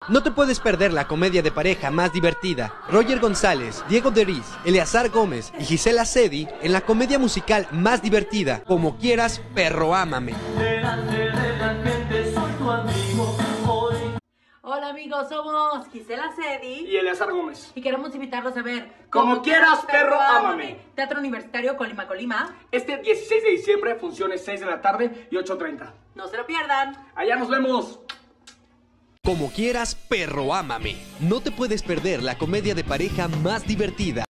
No te puedes perder la comedia de pareja más divertida. Roger González, Diego Deris, Eleazar Gómez y Gisela Cedi en la comedia musical más divertida, Como quieras, perro, ámame. Hola amigos, somos Gisela Cedi y Eleazar Gómez. y queremos invitarlos a ver Como quieras, perro, ámame. Teatro Universitario Colima, Colima. Este 16 de diciembre, funciones 6 de la tarde y 8:30. No se lo pierdan. Allá nos vemos. Como quieras, perro, ámame. No te puedes perder la comedia de pareja más divertida.